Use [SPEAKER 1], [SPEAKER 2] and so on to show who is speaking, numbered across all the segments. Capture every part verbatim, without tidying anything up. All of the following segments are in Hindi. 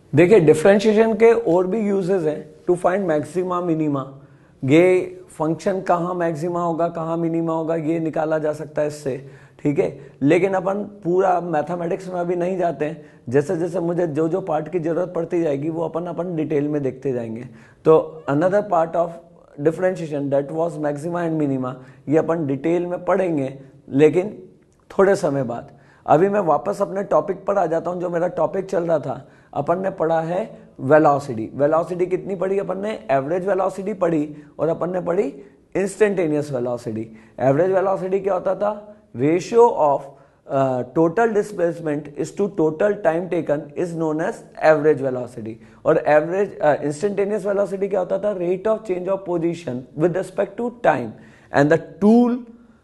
[SPEAKER 1] देखिए डिफरेंशिएशन के और भी यूजेस हैं टू फाइंड मैक्सिमा मिनिमा। ये फंक्शन कहाँ मैक्सिमा होगा कहाँ मिनिमा होगा ये निकाला जा सकता है इससे, ठीक है। लेकिन अपन पूरा मैथमेटिक्स में अभी नहीं जाते हैं, जैसे जैसे मुझे जो जो पार्ट की जरूरत पड़ती जाएगी वो अपन अपन डिटेल में देखते जाएंगे। तो another part of differentiation that was maxima and minima, ये अपन डिटेल में पढ़ेंगे लेकिन थोड़े समय बाद। अभी मैं वापस अपने टॉपिक पर आ जाता हूं। जो मेरा टॉपिक चल रहा था, अपन ने पढ़ा है वेलोसिटी। वेलोसिटी कितनी पढ़ी अपन ने? एवरेज वेलोसिटी पढ़ी और अपन ने पढ़ी इंस्टेंटेनियस वेलोसिटी। एवरेज वेलोसिटी क्या होता था? Ratio of total displacement is to total time taken is known as average velocity. और एवरेज इंस्टेंटेनियस वेलोसिटी क्या होता था? Rate of change of position with respect to time, and the tool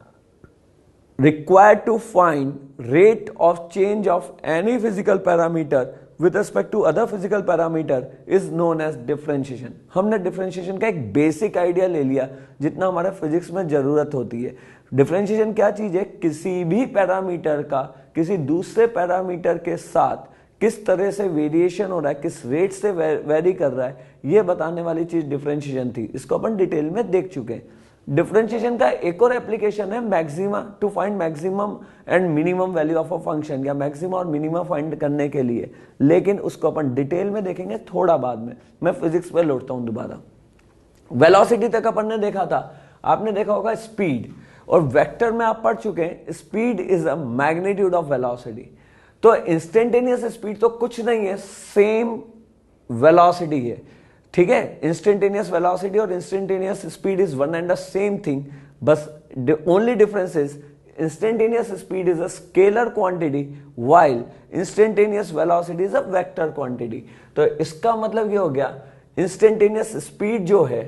[SPEAKER 1] required to find rate of change of any physical parameter with respect to other physical parameter is known as differentiation। हमने differentiation का एक basic idea ले लिया जितना हमारे physics में जरूरत होती है। differentiation क्या चीज है? किसी भी पैरामीटर का किसी दूसरे पैरामीटर के साथ किस तरह से वेरिएशन हो रहा है, किस रेट से वेरी कर रहा है, ये बताने वाली चीज डिफरेंशिएशन थी। इसको अपन डिटेल में देख चुके हैं। डिफरेंशिएशन का एक और एप्लीकेशन है maxima, to find maximum and minimum value of a function, या मैक्सिमा और मिनिमा फाइंड करने के लिए, लेकिन उसको अपन डिटेल में देखेंगे थोड़ा बाद में। मैं फिजिक्स पे लौटता हूं दोबारा। वेलोसिटी तक अपन ने देखा था, आपने देखा होगा स्पीड, और वेक्टर में आप पढ़ चुके हैं speed is a magnitude of velocity. तो इंस्टेंटेनियस स्पीड तो कुछ नहीं है, सेम वेलोसिटी है, ठीक है। इंस्टेंटेनियस वेलोसिटी और instantaneous speed is one and the same thing, बस only difference is instantaneous speed is a scalar quantity while instantaneous velocity is a vector quantity. तो इसका मतलब ये हो गया इंस्टेंटेनियस स्पीड जो है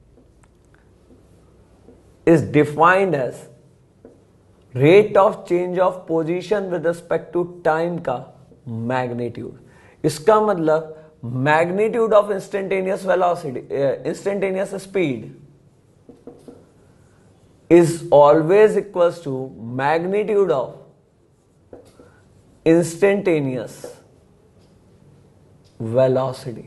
[SPEAKER 1] is defined as rate of change of position with respect to time का मैग्नीट्यूड। इसका मतलब magnitude of instantaneous velocity, uh, instantaneous speed is always equals to magnitude of instantaneous velocity।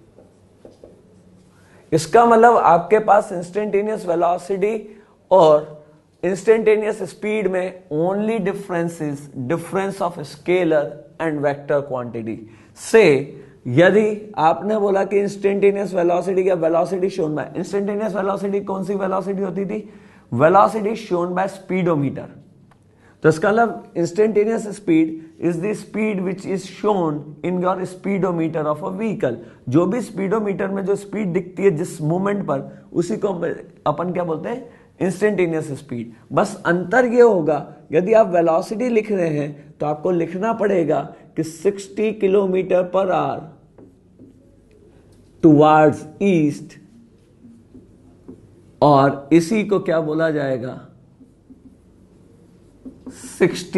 [SPEAKER 1] इसका मतलब आपके पास instantaneous velocity और instantaneous speed में only difference is difference of scalar and vector quantity। से यदि आपने बोला कि इंस्टेंटेनियस वेलोसिटी या velocity shown by, instantaneous velocity कौन सी वेलोसिटी होती थी? Velocity shown by speedometer. तो इसका मतलब instantaneous speed is the speed which is shown in your speedometer of a vehicle. जो भी स्पीडोमीटर में जो स्पीड दिखती है जिस मोमेंट पर, उसी को अपन क्या बोलते हैं? Instantaneous speed. बस अंतर ये होगा, यदि आप वेलोसिटी लिख रहे हैं तो आपको लिखना पड़ेगा कि साठ kilometre per our towards east, और इसी को क्या बोला जाएगा? साठ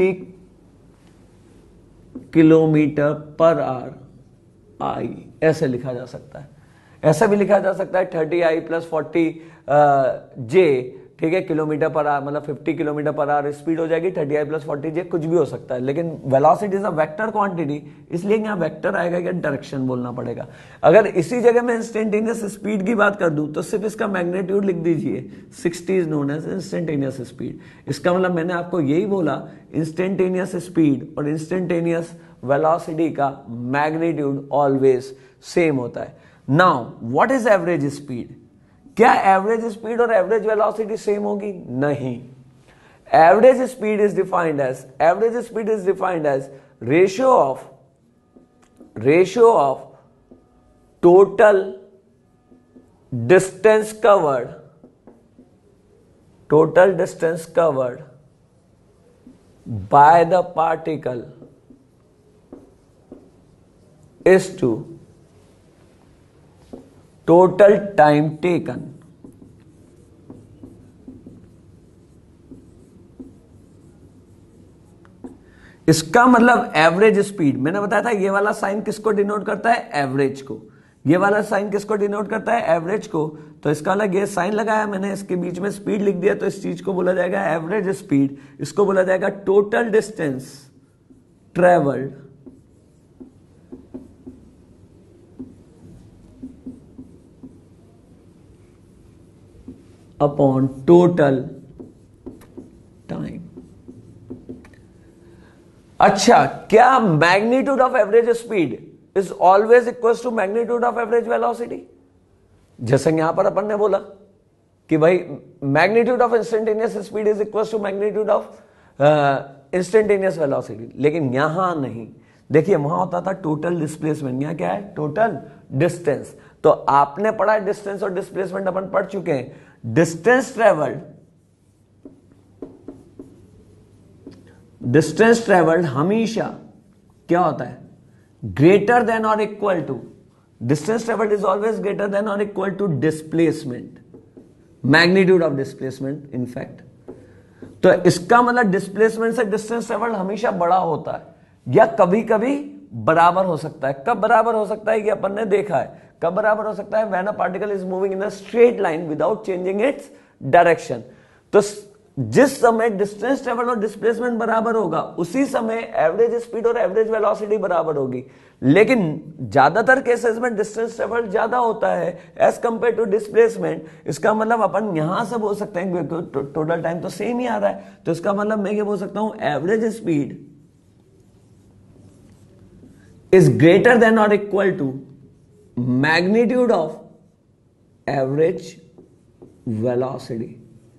[SPEAKER 1] किलोमीटर पर आवर आई, ऐसे लिखा जा सकता है। ऐसा भी लिखा जा सकता है thirty I plus forty J, ठीक है, किलोमीटर पर आवर, मतलब fifty kilometre per hour speed हो जाएगी, thirty I plus forty J, कुछ भी हो सकता है। लेकिन velocity is a vector quantity, इसलिए यहाँ वेक्टर आएगा या डायरेक्शन बोलना पड़ेगा। अगर इसी जगह मैं इंस्टेंटेनियस स्पीड की बात कर दूं तो सिर्फ इसका मैग्नीट्यूड लिख दीजिए, साठ is known as instantaneous speed. इसका मतलब मैंने आपको यही बोला, इंस्टेंटेनियस स्पीड और इंस्टेंटेनियस वेलोसिटी का मैग्नीट्यूड ऑलवेज सेम होता है। Now what is average speed? क्या एवरेज स्पीड और एवरेज वेलोसिटी सेम होगी? नहीं। Average speed is defined as average speed is defined as ratio of ratio of total distance covered total distance covered by the particle is to total time taken. इसका मतलब एवरेज स्पीड, मैंने बताया था ये वाला साइन किसको डिनोट करता है? एवरेज को। ये वाला साइन किसको डिनोट करता है? एवरेज को। तो इसका अलग ये साइन लगाया मैंने, इसके बीच में स्पीड लिख दिया, तो इस चीज को बोला जाएगा एवरेज स्पीड। इसको बोला जाएगा total distance travelled upon total time. अच्छा, क्या magnitude of average speed is always equal to magnitude of average velocity? जैसे यहां पर अपन ने बोला कि भाई magnitude of instantaneous speed is equal to magnitude of instantaneous velocity, लेकिन यहां नहीं। देखिए वहां होता था टोटल डिस्प्लेसमेंट, यहां क्या है? Total distance. तो आपने पढ़ा है डिस्टेंस और डिस्प्लेसमेंट, अपन पढ़ चुके हैं। डिस्टेंस ट्रेवल्ड डिस्टेंस ट्रेवल्ड हमेशा क्या होता है? ग्रेटर देन और equal to, distance travelled is always greater than और equal to displacement, magnitude of displacement in fact. तो इसका मतलब डिस्प्लेसमेंट से डिस्टेंस ट्रेवल्ड हमेशा बड़ा होता है, या कभी कभी बराबर हो सकता है। कब बराबर हो सकता है? कि अपन ने देखा है। कब बराबर हो सकता है? When a particle is moving in a straight line without changing its direction. तो जिस समय डिस्टेंस ट्रेवल और डिस्प्लेसमेंट बराबर होगा, उसी समय एवरेज स्पीड और एवरेज वेलोसिटी बराबर होगी। लेकिन ज्यादातर केसेस में डिस्टेंस ट्रेवल ज्यादा होता है एज कंपेयर टू डिस्प्लेसमेंट। इसका मतलब अपन यहां से बोल सकते हैं, टोटल टाइम तो सेम ही आ रहा है, तो इसका मतलब मैं ये बोल सकता हूं average speed is greater than or equal to magnitude of average velocity।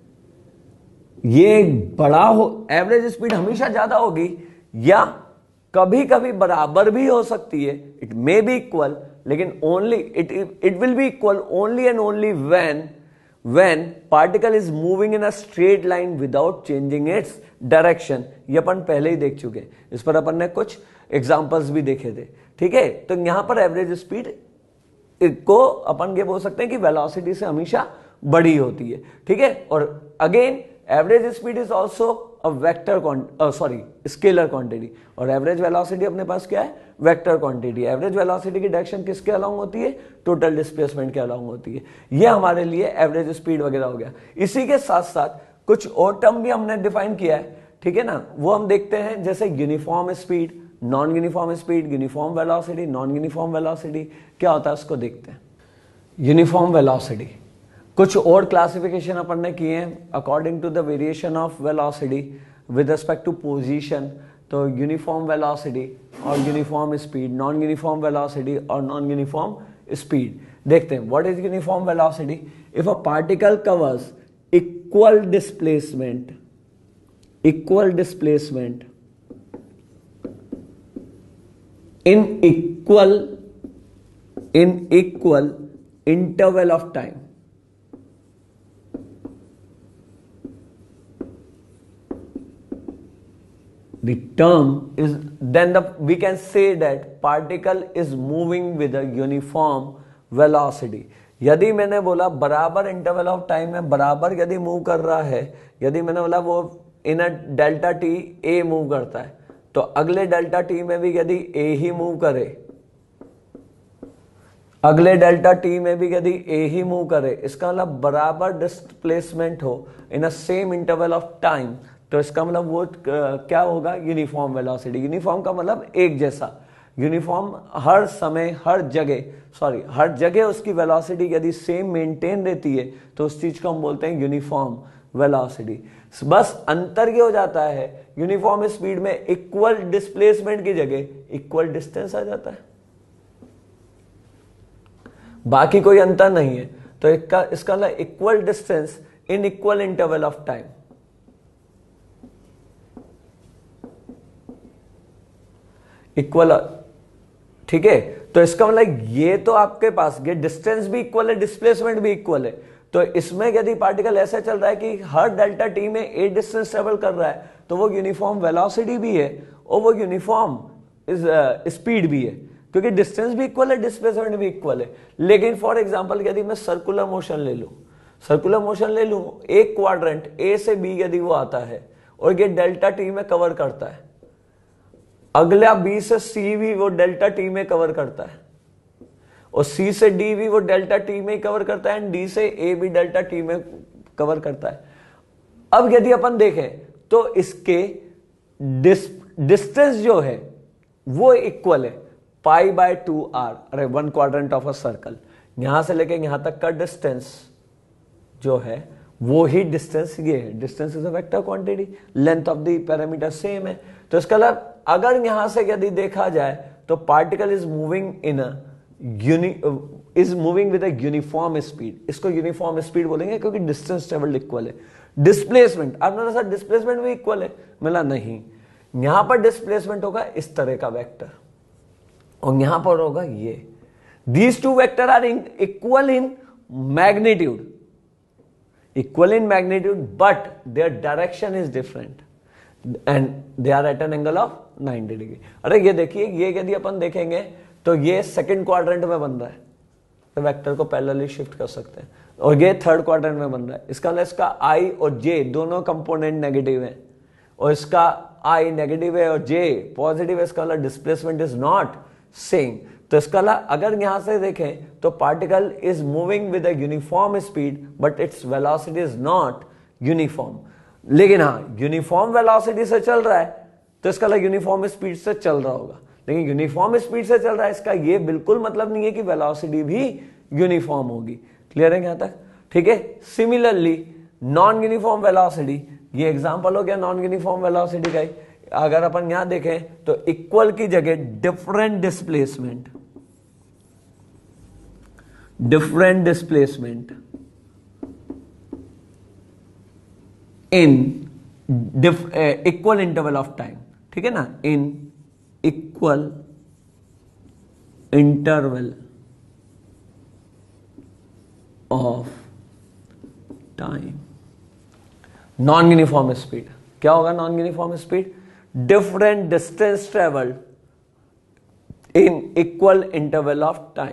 [SPEAKER 1] ये बड़ा हो, एवरेज स्पीड हमेशा ज्यादा होगी, या कभी कभी बराबर भी हो सकती है। इट मे बी इक्वल, लेकिन only it it will be equal only and only when when particle is moving in a straight line without changing its direction. ये अपन पहले ही देख चुके हैं, इस पर अपन ने कुछ एग्जाम्पल्स भी देखे थे। ठीक है, तो यहां पर एवरेज स्पीड को अपन ये बोल सकते हैं कि वेलोसिटी से हमेशा बड़ी होती है। ठीक है, और again average speed is also a vector sorry scalar quantity, और एवरेज वेलोसिटी अपने पास क्या है? Vector quantity. एवरेज वेलोसिटी की डायरेक्शन किसके अलोंग होती है? टोटल डिस्प्लेसमेंट के अलोंग होती है। ये हमारे लिए एवरेज स्पीड वगैरह हो गया। इसी के साथ साथ कुछ और टर्म भी हमने डिफाइन किया है, ठीक है ना, वो हम देखते हैं। जैसे uniform speed, non uniform speed, uniform velocity, non uniform velocity, क्या होता है उसको देखते हैं। यूनिफॉर्म वेलोसिटी, कुछ और क्लासिफिकेशन अपन ने किए हैं according to the variation of velocity with respect to position. तो यूनिफॉर्म वेलोसिटी और uniform speed, non uniform velocity और नॉन यूनिफॉर्म स्पीड देखते हैं। What is uniform velocity? If a particle covers equal displacement equal displacement in equal in equal interval of time, the term is then the we can say that particle is moving with a uniform velocity। यदि मैंने बोला बराबर इंटरवल ऑफ टाइम में बराबर यदि मूव कर रहा है, यदि मैंने बोला वो in a delta T a move करता है, तो अगले डेल्टा टी में भी यदि ए ही मूव करे, अगले डेल्टा टी में भी यदि ए ही मूव करे, इसका मतलब बराबर डिस्प्लेसमेंट हो in a same interval of time, तो इसका मतलब वो क्या होगा? Uniform velocity. यूनिफॉर्म का मतलब एक जैसा, यूनिफॉर्म हर समय हर जगह सॉरी हर जगह उसकी वेलोसिटी यदि सेम मेंटेन रहती है, तो उस चीज को हम बोलते हैं यूनिफॉर्म वेलोसिटी। बस अंतर ये हो जाता है, यूनिफॉर्म स्पीड में इक्वल डिस्प्लेसमेंट की जगह इक्वल डिस्टेंस आ जाता है, बाकी कोई अंतर नहीं है। तो इसका इसका मतलब equal distance in equal interval of time. Equal, ठीक है, तो इसका मतलब ये तो आपके पास ये डिस्टेंस भी इक्वल है, डिस्प्लेसमेंट भी इक्वल है। तो इसमें यदि पार्टिकल ऐसा चल रहा है कि हर डेल्टा टी में ए डिस्टेंस ट्रेवल कर रहा है, तो वो यूनिफॉर्म वेलोसिटी भी है और वो यूनिफॉर्म इज स्पीड भी है, क्योंकि डिस्टेंस भी इक्वल है, डिस्प्लेसमेंट भी इक्वल है। लेकिन फॉर एग्जांपल यदि मैं सर्कुलर मोशन ले लूं सर्कुलर मोशन ले लूं एक क्वाड्रेंट ए से बी यदि वो आता है और ये डेल्टा टी में कवर करता है, अगला बी से सी भी वो डेल्टा टी में कवर करता है, और सी से डी भी वो डेल्टा टी में कवर करता है, एंड डी से ए भी डेल्टा टी में कवर करता है। अब यदि अपन देखें तो इसके डिस्टेंस जो है वो इक्वल है पाई बाय टू आर, अरे one quadrant of a circle, यहां से लेके यहां तक का डिस्टेंस जो है वो ही डिस्टेंस ये है, distance is a vector quantity, length of the parameter same है। तो इसका मतलब अगर यहां से यदि देखा जाए तो particle is moving in a uni is moving with a uniform speed, इसको यूनिफॉर्म स्पीड बोलेंगे क्योंकि डिस्टेंस ट्रेवल्ड इक्वल है। डिस्प्लेसमेंट, आपने सर डिस्प्लेसमेंट भी इक्वल है, मिला नहीं, यहां पर डिस्प्लेसमेंट होगा इस तरह का वेक्टर और यहां पर होगा ये। These two vector are equal in magnitude, equal in magnitude, but their direction is different and they are at an angle of ninety degree। अरे ये देखिए, ये यदि अपन देखेंगे तो ये सेकंड क्वाड्रेंट में बन रहा है, तो वेक्टर को पैरेलली शिफ्ट कर सकते हैं, और ये थर्ड क्वाड्रेंट में बन रहा है। इसका मतलब इसका आई और जे दोनों कंपोनेंट नेगेटिव है, और इसका आई नेगेटिव है और जे पॉजिटिव है, इसका मतलब डिस्प्लेसमेंट इज नॉट सेम। तो इसका अगर यहां से देखें तो particle is moving with a uniform speed but its velocity is not uniform. लेकिन हाँ, यूनिफॉर्म वेलोसिटी से चल रहा है तो इसका यूनिफॉर्म स्पीड से चल रहा होगा, लेकिन यूनिफॉर्म स्पीड से चल रहा है इसका ये बिल्कुल मतलब नहीं है कि वेलोसिटी भी यूनिफॉर्म होगी। क्लियर है यहां तक? ठीक है। सिमिलरली नॉन यूनिफॉर्म वेलोसिटी, ये एग्जांपल हो गया नॉन यूनिफॉर्म वेलोसिटी का ही। अगर अपन यहां देखें तो इक्वल की जगह different displacement, different displacement in equal interval of time, ठीक है ना, in equal interval of time. Non uniform speed क्या होगा? Non uniform speed different distance travelled in equal interval of time.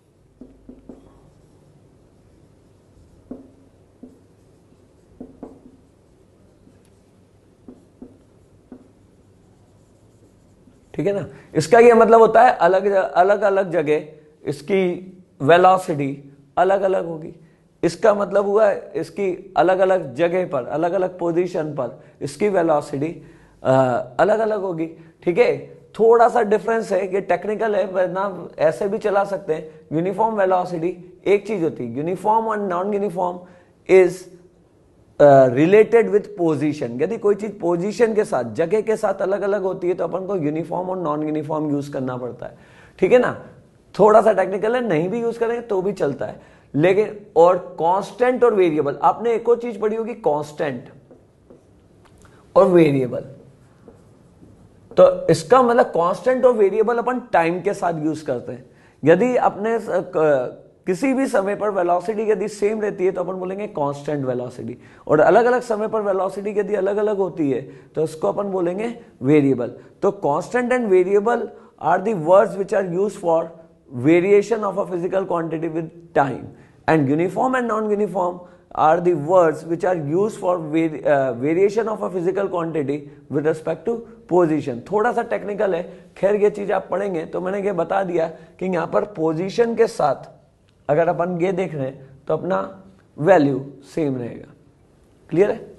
[SPEAKER 1] ठीक है ना, इसका ये मतलब होता है अलग अलग अलग जगह इसकी वेलोसिटी अलग अलग होगी। इसका मतलब हुआ इसकी अलग अलग जगह पर, अलग अलग पोजीशन पर इसकी वेलोसिटी अलग अलग होगी। ठीक है, थोड़ा सा डिफरेंस है, ये टेक्निकल है, वरना ऐसे भी चला सकते हैं। यूनिफॉर्म वेलोसिटी एक चीज होती है, यूनिफॉर्म और non uniform is related with position. यदि कोई चीज पोजीशन के साथ, जगह के साथ अलग अलग होती है तो अपन को यूनिफॉर्म और नॉन यूनिफॉर्म यूज करना पड़ता है। ठीक है ना, थोड़ा सा टेक्निकल है, नहीं भी यूज करेंगे तो भी चलता है। लेकिन और कांस्टेंट और वेरिएबल, आपने एक और चीज पढ़ी होगी कांस्टेंट और वेरिएबल। तो इसका मतलब कांस्टेंट और वेरिएबल अपन टाइम के साथ यूज करते हैं। यदि अपने किसी भी समय पर वेलोसिटी यदि सेम रहती है तो अपन बोलेंगे कांस्टेंट वेलोसिटी, और अलग अलग समय पर वेलोसिटी यदि अलग अलग होती है तो उसको अपन बोलेंगे वेरिएबल। तो constant and variable are the words which are used for variation of a physical quantity with time, and uniform and non uniform are the words which are used for vari uh, variation of a physical quantity with respect to position। थोड़ा सा टेक्निकल है, खैर ये चीज आप पढ़ेंगे। तो मैंने ये बता दिया कि यहाँ पर पोजीशन के साथ अगर अपन ये देख रहे हैं तो अपना वैल्यू सेम रहेगा। क्लियर है?